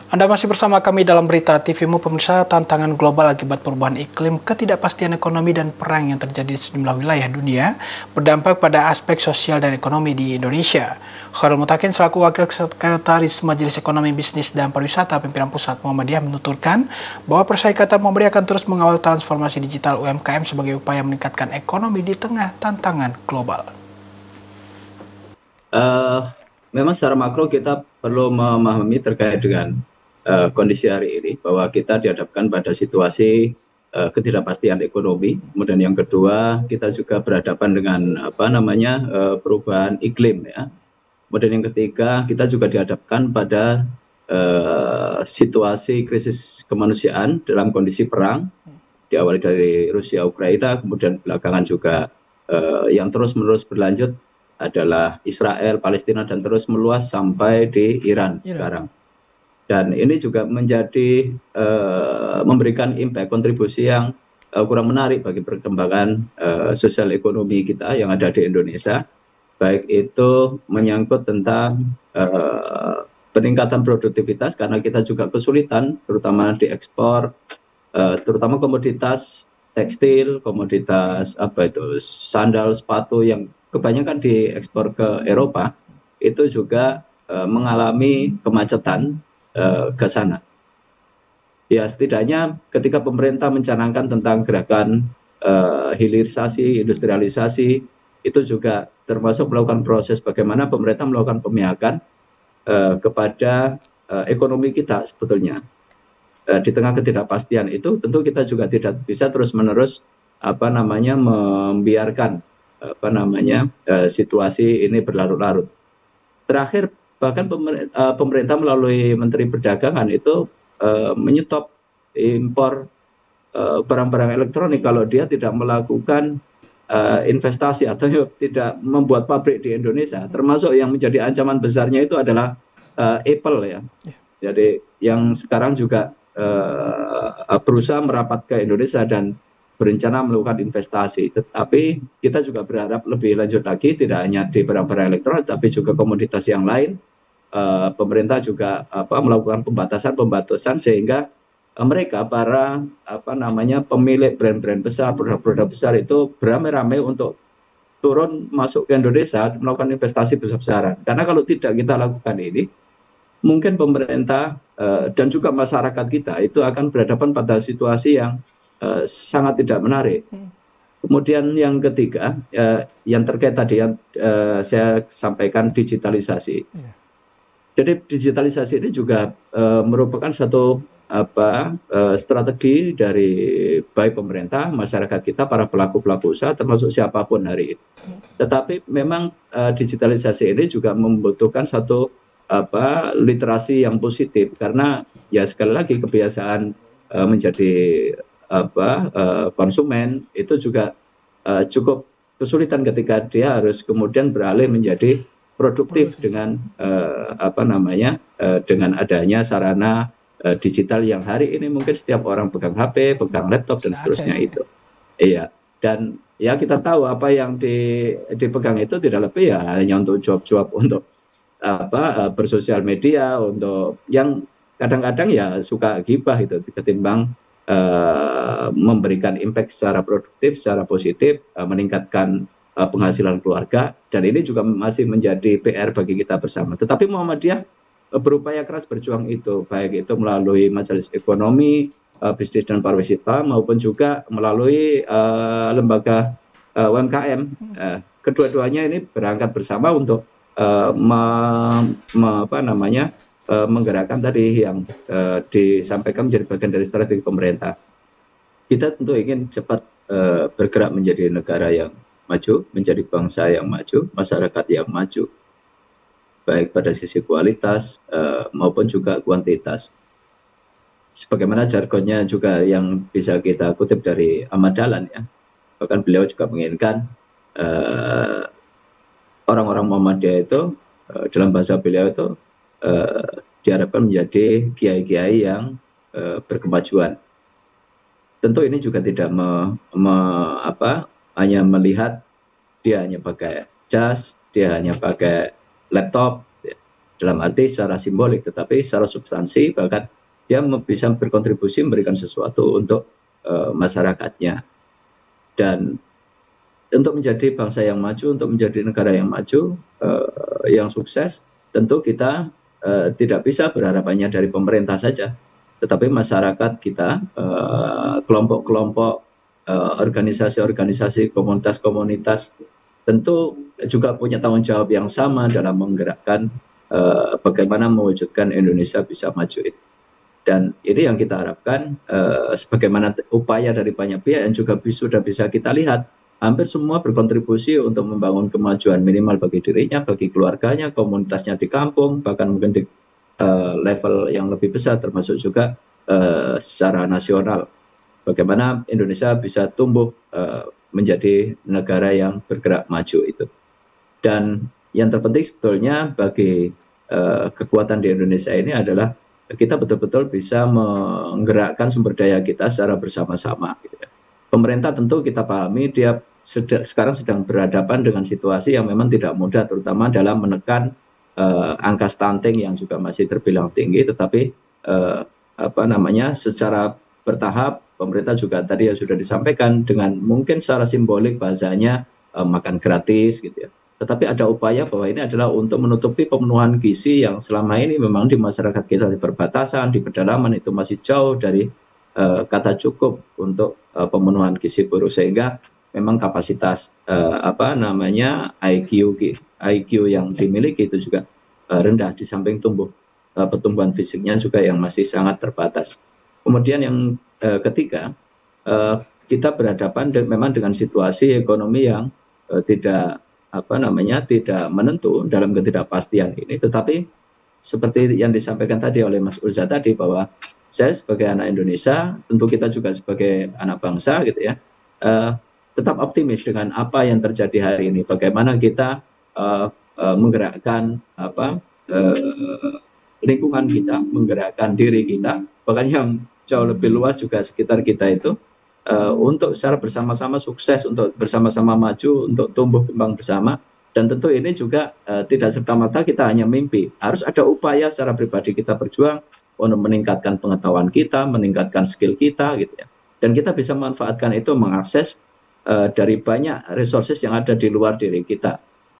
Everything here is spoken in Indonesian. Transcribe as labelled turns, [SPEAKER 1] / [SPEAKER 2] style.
[SPEAKER 1] Anda masih bersama kami dalam Berita TVmu, pemirsa. Tantangan global akibat perubahan iklim, ketidakpastian ekonomi, dan perang yang terjadi di sejumlah wilayah dunia berdampak pada aspek sosial dan ekonomi di Indonesia. Khairul Mutakin selaku Wakil Sekretaris Majelis Ekonomi, Bisnis, dan Pariwisata Pimpinan Pusat Muhammadiyah menuturkan bahwa Perserikatan Muhammadiyah akan terus mengawal transformasi digital UMKM sebagai upaya meningkatkan ekonomi di tengah tantangan global.
[SPEAKER 2] Memang secara makro kita perlu memahami terkait dengan kondisi hari ini, bahwa kita dihadapkan pada situasi ketidakpastian ekonomi. Kemudian yang kedua, kita juga berhadapan dengan perubahan iklim, ya. Kemudian yang ketiga, kita juga dihadapkan pada situasi krisis kemanusiaan dalam kondisi perang, diawali dari Rusia Ukraina, kemudian belakangan juga yang terus-menerus berlanjut adalah Israel, Palestina, dan terus meluas sampai di Iran sekarang. Dan ini juga menjadi memberikan impact, kontribusi yang kurang menarik bagi perkembangan sosial ekonomi kita yang ada di Indonesia. Baik itu menyangkut tentang peningkatan produktivitas, karena kita juga kesulitan terutama di ekspor, terutama komoditas tekstil, komoditas sandal, sepatu yang kebanyakan diekspor ke Eropa, itu juga mengalami kemacetan ke sana. Ya, setidaknya ketika pemerintah mencanangkan tentang gerakan hilirisasi, industrialisasi, itu juga termasuk melakukan proses bagaimana pemerintah melakukan pemihakan kepada ekonomi kita sebetulnya. Di tengah ketidakpastian itu tentu kita juga tidak bisa terus-menerus membiarkan situasi ini berlarut-larut. Terakhir bahkan pemerintah melalui Menteri Perdagangan itu menyetop impor barang-barang elektronik kalau dia tidak melakukan investasi atau tidak membuat pabrik di Indonesia. Termasuk yang menjadi ancaman besarnya itu adalah Apple, ya. Jadi yang sekarang juga berusaha merapat ke Indonesia dan berencana melakukan investasi. Tetapi kita juga berharap lebih lanjut lagi, tidak hanya di barang-barang elektronik, tapi juga komoditas yang lain. Pemerintah juga melakukan pembatasan sehingga mereka para pemilik brand-brand besar, produk-produk besar itu beramai-ramai untuk turun masuk ke Indonesia melakukan investasi besar-besaran. Karena kalau tidak kita lakukan ini, mungkin pemerintah dan juga masyarakat kita itu akan berhadapan pada situasi yang sangat tidak menarik. Kemudian yang ketiga, yang terkait tadi yang saya sampaikan, digitalisasi. Jadi digitalisasi ini juga merupakan satu strategi dari baik pemerintah, masyarakat kita, para pelaku-pelaku usaha, termasuk siapapun hari ini. Tetapi memang digitalisasi ini juga membutuhkan satu literasi yang positif, karena ya sekali lagi kebiasaan menjadi konsumen itu juga cukup kesulitan ketika dia harus kemudian beralih menjadi produktif dengan dengan adanya sarana digital yang hari ini mungkin setiap orang pegang HP, pegang laptop, dan seterusnya itu. Iya, dan ya kita tahu apa yang dipegang itu tidak lebih ya hanya untuk job-job, untuk bersosial media, untuk yang kadang-kadang ya suka gibah itu ketimbang memberikan impact secara produktif, secara positif, meningkatkan penghasilan keluarga. Dan ini juga masih menjadi PR bagi kita bersama. Tetapi Muhammadiyah berupaya keras berjuang itu, baik itu melalui Majelis Ekonomi, Bisnis, dan Pariwisata, maupun juga melalui lembaga UMKM. Kedua-duanya ini berangkat bersama untuk menggerakkan tadi yang disampaikan menjadi bagian dari strategi pemerintah. Kita tentu ingin cepat bergerak menjadi negara yang maju, menjadi bangsa yang maju, masyarakat yang maju, baik pada sisi kualitas maupun juga kuantitas. Sebagaimana jargonnya juga yang bisa kita kutip dari Ahmad Dahlan, ya. Bahkan beliau juga menginginkan orang-orang Muhammadiyah itu dalam bahasa beliau itu diharapkan menjadi kiai-kiai yang berkemajuan. Tentu ini juga tidak hanya melihat dia hanya pakai jas, dia hanya pakai laptop, dalam arti secara simbolik, tetapi secara substansi bahkan dia bisa berkontribusi memberikan sesuatu untuk masyarakatnya. Dan untuk menjadi bangsa yang maju, untuk menjadi negara yang maju, yang sukses, tentu kita tidak bisa berharapannya dari pemerintah saja, tetapi masyarakat kita, kelompok-kelompok, organisasi-organisasi, komunitas-komunitas, tentu juga punya tanggung jawab yang sama dalam menggerakkan bagaimana mewujudkan Indonesia bisa maju itu. Dan ini yang kita harapkan, sebagaimana upaya dari banyak pihak yang juga sudah bisa kita lihat, hampir semua berkontribusi untuk membangun kemajuan minimal bagi dirinya, bagi keluarganya, komunitasnya di kampung, bahkan mungkin di level yang lebih besar, termasuk juga secara nasional. Bagaimana Indonesia bisa tumbuh menjadi negara yang bergerak maju itu. Dan yang terpenting sebetulnya bagi kekuatan di Indonesia ini adalah kita betul-betul bisa menggerakkan sumber daya kita secara bersama-sama. Gitu ya. Pemerintah tentu kita pahami dia sekarang sedang berhadapan dengan situasi yang memang tidak mudah, terutama dalam menekan angka stunting yang juga masih terbilang tinggi, tetapi secara bertahap pemerintah juga tadi yang sudah disampaikan dengan mungkin secara simbolik bahasanya makan gratis gitu ya. Tetapi ada upaya bahwa ini adalah untuk menutupi pemenuhan gizi yang selama ini memang di masyarakat kita di perbatasan, di pedalaman itu masih jauh dari kata cukup untuk pemenuhan gizi buruk, sehingga memang kapasitas IQ yang dimiliki itu juga rendah, di samping pertumbuhan fisiknya juga yang masih sangat terbatas. Kemudian yang ketiga, kita berhadapan memang dengan situasi ekonomi yang tidak menentu dalam ketidakpastian ini, tetapi seperti yang disampaikan tadi oleh Mas Urza tadi, bahwa saya sebagai anak Indonesia, tentu kita juga sebagai anak bangsa gitu ya, tetap optimis dengan apa yang terjadi hari ini. Bagaimana kita menggerakkan lingkungan kita, menggerakkan diri kita, bahkan yang jauh lebih luas juga sekitar kita itu, untuk secara bersama-sama sukses, untuk bersama-sama maju, untuk tumbuh kembang bersama. Dan tentu ini juga tidak serta-merta kita hanya mimpi. Harus ada upaya secara pribadi kita berjuang untuk meningkatkan pengetahuan kita, meningkatkan skill kita gitu ya. Dan kita bisa memanfaatkan itu, mengakses dari banyak resources yang ada di luar diri kita.